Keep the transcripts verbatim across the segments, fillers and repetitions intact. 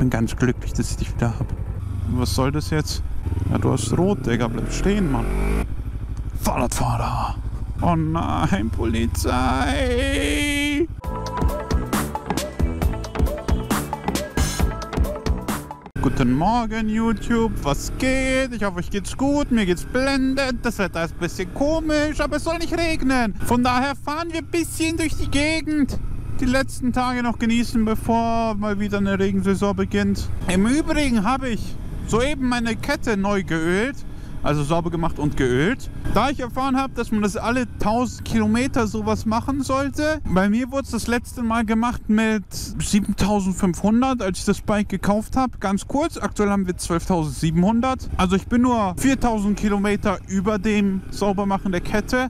bin ganz glücklich, dass ich dich wieder hab. Was soll das jetzt? Ja, du hast rot, Digga. Bleib stehen, Mann. Fahrradfahrer. Oh nein, Polizei. Guten Morgen, YouTube. Was geht? Ich hoffe, euch geht's gut. Mir geht's blendend. Das Wetter ist ein bisschen komisch, aber es soll nicht regnen. Von daher fahren wir ein bisschen durch die Gegend. Die letzten Tage noch genießen, bevor mal wieder eine Regensaison beginnt. Im Übrigen habe ich soeben meine Kette neu geölt. Also sauber gemacht und geölt. Da ich erfahren habe, dass man das alle tausend Kilometer sowas machen sollte. Bei mir wurde es das letzte Mal gemacht mit siebentausendfünfhundert, als ich das Bike gekauft habe. Ganz kurz, aktuell haben wir zwölftausendsiebenhundert. Also ich bin nur viertausend Kilometer über dem Saubermachen der Kette.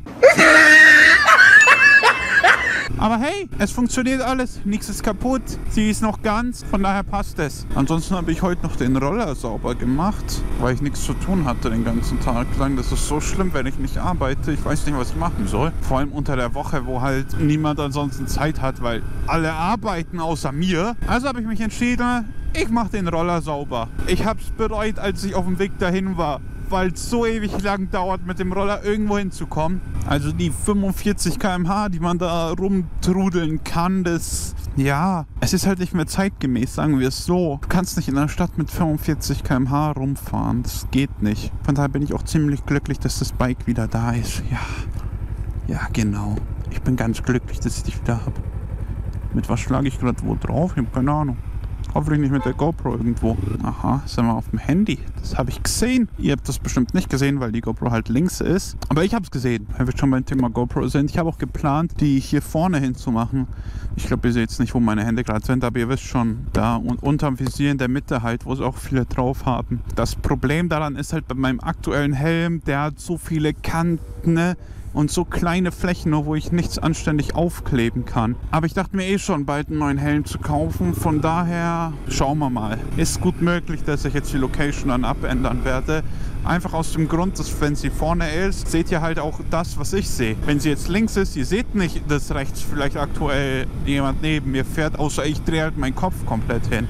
Aber hey, es funktioniert alles, nichts ist kaputt, sie ist noch ganz, von daher passt es. Ansonsten habe ich heute noch den Roller sauber gemacht, weil ich nichts zu tun hatte den ganzen Tag lang. Das ist so schlimm, wenn ich nicht arbeite, ich weiß nicht, was ich machen soll. Vor allem unter der Woche, wo halt niemand ansonsten Zeit hat, weil alle arbeiten außer mir. Also habe ich mich entschieden, ich mache den Roller sauber. Ich habe es bereut, als ich auf dem Weg dahin war, weil es so ewig lang dauert, mit dem Roller irgendwo hinzukommen. Also die fünfundvierzig Kilometer pro Stunde, die man da rumtrudeln kann, das, ja, es ist halt nicht mehr zeitgemäß, sagen wir es so. Du kannst nicht in einer Stadt mit fünfundvierzig Kilometer pro Stunde rumfahren, das geht nicht. Von daher bin ich auch ziemlich glücklich, dass das Bike wieder da ist. Ja, ja genau. Ich bin ganz glücklich, dass ich dich wieder habe. Mit was schlage ich gerade wo drauf? Ich habe keine Ahnung. Hoffentlich nicht mit der GoPro irgendwo. Aha, sind wir auf dem Handy. Das habe ich gesehen. Ihr habt das bestimmt nicht gesehen, weil die GoPro halt links ist. Aber ich habe es gesehen, wenn wir schon beim Thema GoPro sind. Ich habe auch geplant, die hier vorne hinzumachen. Ich glaube, ihr seht jetzt nicht, wo meine Hände gerade sind, aber ihr wisst schon, da und unterm Visier in der Mitte halt, wo es auch viele drauf haben. Das Problem daran ist halt bei meinem aktuellen Helm, der hat so viele Kanten, ne? Und so kleine Flächen, nur wo ich nichts anständig aufkleben kann. Aber ich dachte mir eh schon, bald einen neuen Helm zu kaufen. Von daher schauen wir mal. Ist gut möglich, dass ich jetzt die Location dann abändern werde. Einfach aus dem Grund, dass wenn sie vorne ist, seht ihr halt auch das, was ich sehe. Wenn sie jetzt links ist, ihr seht nicht, dass rechts vielleicht aktuell jemand neben mir fährt, außer ich drehe halt meinen Kopf komplett hin.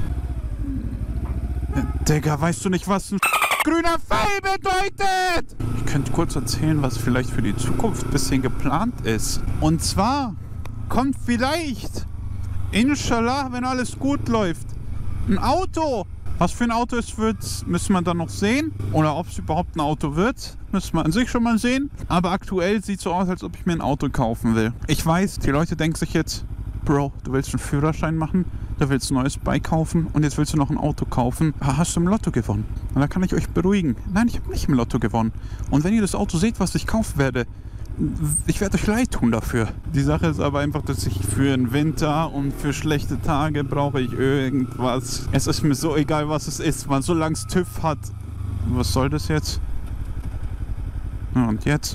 Digga, weißt du nicht, was ein grüner Pfeil bedeutet? Ich könnte kurz erzählen, was vielleicht für die Zukunft ein bisschen geplant ist. Und zwar kommt vielleicht, inshallah, wenn alles gut läuft, ein Auto. Was für ein Auto es wird, müssen wir dann noch sehen. Oder ob es überhaupt ein Auto wird, müssen wir an sich schon mal sehen. Aber aktuell sieht es so aus, als ob ich mir ein Auto kaufen will. Ich weiß, die Leute denken sich jetzt, Bro, du willst einen Führerschein machen, du willst ein neues Bike kaufen und jetzt willst du noch ein Auto kaufen. Hast du im Lotto gewonnen? Und da kann ich euch beruhigen. Nein, ich habe nicht im Lotto gewonnen. Und wenn ihr das Auto seht, was ich kaufen werde, ich werde euch leid tun dafür. Die Sache ist aber einfach, dass ich für den Winter und für schlechte Tage brauche ich irgendwas. Es ist mir so egal, was es ist, man, solange es TÜV hat. Was soll das jetzt? Ja, und jetzt?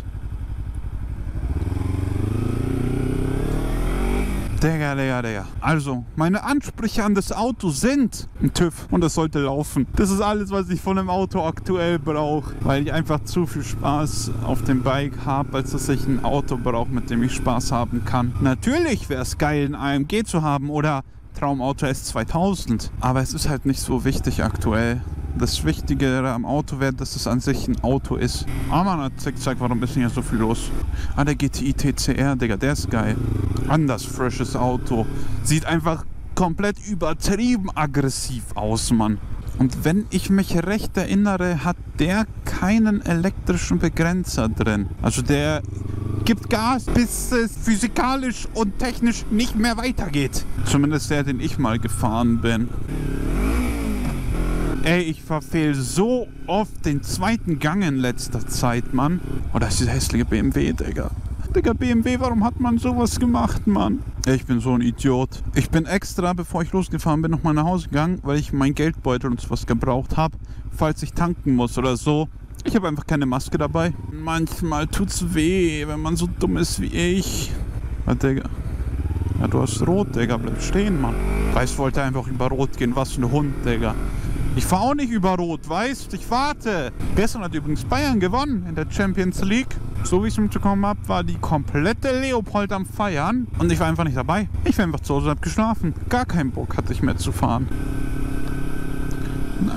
Digga, Digga, Digga. Also, meine Ansprüche an das Auto sind ein TÜV und das sollte laufen. Das ist alles, was ich von einem Auto aktuell brauche, weil ich einfach zu viel Spaß auf dem Bike habe, als dass ich ein Auto brauche, mit dem ich Spaß haben kann. Natürlich wäre es geil, ein A M G zu haben oder Traumauto S zweitausend, aber es ist halt nicht so wichtig aktuell. Das Wichtigere am Auto wäre, dass es an sich ein Auto ist. Ah, man hat Zickzack, warum ist denn hier so viel los? Ah, der G T I T C R, Digga, der ist geil. Anders frisches Auto. Sieht einfach komplett übertrieben aggressiv aus, Mann. Und wenn ich mich recht erinnere, hat der keinen elektrischen Begrenzer drin. Also der gibt Gas, bis es physikalisch und technisch nicht mehr weitergeht. Zumindest der, den ich mal gefahren bin. Ey, ich verfehle so oft den zweiten Gang in letzter Zeit, Mann. Oh, das ist dieser hässliche B M W, Digga. Digga, B M W, warum hat man sowas gemacht, Mann? Ich bin so ein Idiot. Ich bin extra, bevor ich losgefahren bin, nochmal nach Hause gegangen, weil ich meinen Geldbeutel und sowas gebraucht habe, falls ich tanken muss oder so. Ich habe einfach keine Maske dabei. Manchmal tut's weh, wenn man so dumm ist wie ich. Ja, Digga. Ja, du hast rot, Digga. Bleib stehen, Mann. Weiß, wollte einfach über rot gehen. Was für ein Hund, Digga. Ich fahre auch nicht über Rot, weißt? Ich warte. Gestern hat übrigens Bayern gewonnen in der Champions League. So wie ich es mitbekommen habe, war die komplette Leopold am Feiern. Und ich war einfach nicht dabei. Ich war einfach zu Hause und habe geschlafen. Gar keinen Bock hatte ich mehr zu fahren.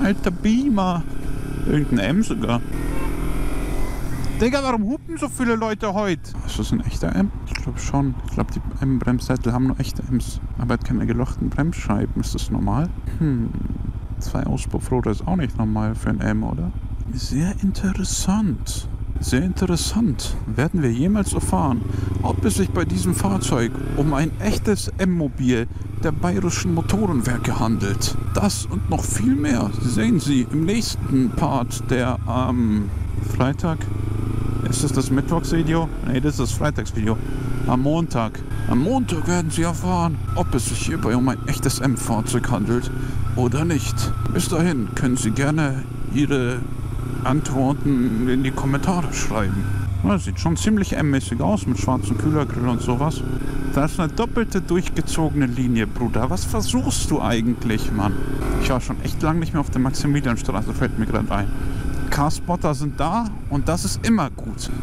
Alter Beamer. Irgendein M sogar. Digga, warum hupen so viele Leute heute? Ist das ein echter M? Ich glaube schon. Ich glaube, die M-Bremssättel haben nur echte M's. Aber hat keine gelochten Bremsscheiben. Ist das normal? Hm. Zwei Auspuffrohre ist auch nicht normal für ein M, oder? Sehr interessant. Sehr interessant. Werden wir jemals erfahren, ob es sich bei diesem Fahrzeug um ein echtes M-Mobil der Bayerischen Motorenwerke handelt. Das und noch viel mehr sehen Sie im nächsten Part der am ähm, Freitag. Ist das das Mittwochsvideo? Nee, das ist das Freitagsvideo. Am Montag. Am Montag werden Sie erfahren, ob es sich hierbei um ein echtes M-Fahrzeug handelt oder nicht. Bis dahin können Sie gerne Ihre Antworten in die Kommentare schreiben. Das sieht schon ziemlich M-mäßig aus mit schwarzem Kühlergrill und sowas. Das ist eine doppelte durchgezogene Linie, Bruder. Was versuchst du eigentlich, Mann? Ich war schon echt lange nicht mehr auf der Maximilianstraße, fällt mir gerade ein. Carspotter sind da und das ist immer gut.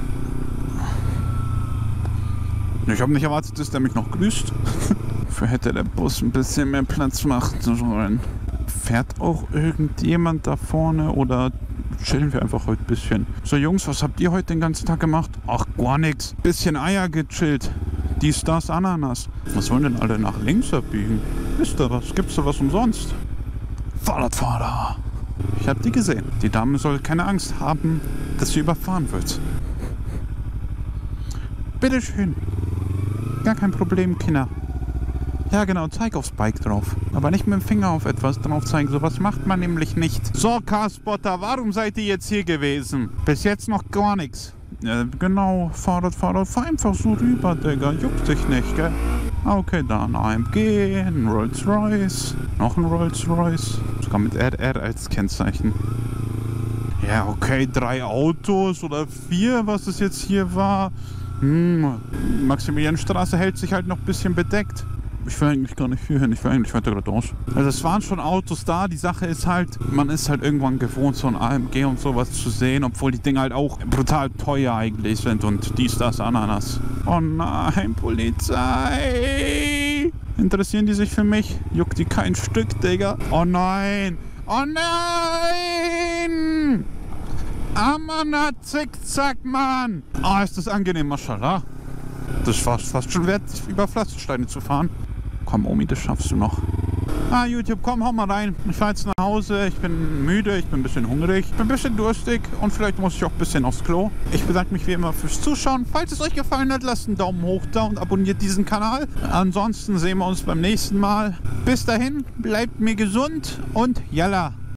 Ich habe nicht erwartet, dass der mich noch grüßt. Dafür hätte der Bus ein bisschen mehr Platz machen sollen. Fährt auch irgendjemand da vorne oder chillen wir einfach heute ein bisschen? So Jungs, was habt ihr heute den ganzen Tag gemacht? Ach, gar nichts. Bisschen Eier gechillt. Dies, das, Ananas. Was wollen denn alle nach links abbiegen? Ist da was? Gibt's da was umsonst? Fahrradfahrer. Ich hab die gesehen. Die Dame soll keine Angst haben, dass sie überfahren wird. Bitteschön. Gar kein Problem, Kinder. Ja genau, zeig aufs Bike drauf. Aber nicht mit dem Finger auf etwas drauf zeigen. Sowas macht man nämlich nicht. So, Carspotter, warum seid ihr jetzt hier gewesen? Bis jetzt noch gar nichts. Ja, genau, Fahrradfahrer, fahr einfach so rüber, Digga. Juckt dich nicht, gell? Okay, dann A M G, ein Rolls Royce, noch ein Rolls Royce. Sogar mit R R als Kennzeichen. Ja, okay, drei Autos oder vier, was es jetzt hier war. Hm, Maximilianstraße hält sich halt noch ein bisschen bedeckt. Ich will eigentlich gar nicht hier hin, ich will eigentlich weiter geradeaus. Also es waren schon Autos da, die Sache ist halt, man ist halt irgendwann gewohnt, so ein A M G und sowas zu sehen, obwohl die Dinge halt auch brutal teuer eigentlich sind und dies, das, Ananas. Oh nein, Polizei! Interessieren die sich für mich? Juckt die kein Stück, Digga. Oh nein! Oh nein! Amana, zickzack, Mann! Oh, ist das angenehm, Maschallah. Das ist fast, fast schon wert, über Pflastersteine zu fahren. Komm, Omi, das schaffst du noch. Ah, YouTube, komm, hau mal rein. Ich fahr jetzt nach Hause. Ich bin müde, ich bin ein bisschen hungrig, ich bin ein bisschen durstig und vielleicht muss ich auch ein bisschen aufs Klo. Ich bedanke mich wie immer fürs Zuschauen. Falls es euch gefallen hat, lasst einen Daumen hoch da und abonniert diesen Kanal. Ansonsten sehen wir uns beim nächsten Mal. Bis dahin, bleibt mir gesund und yalla.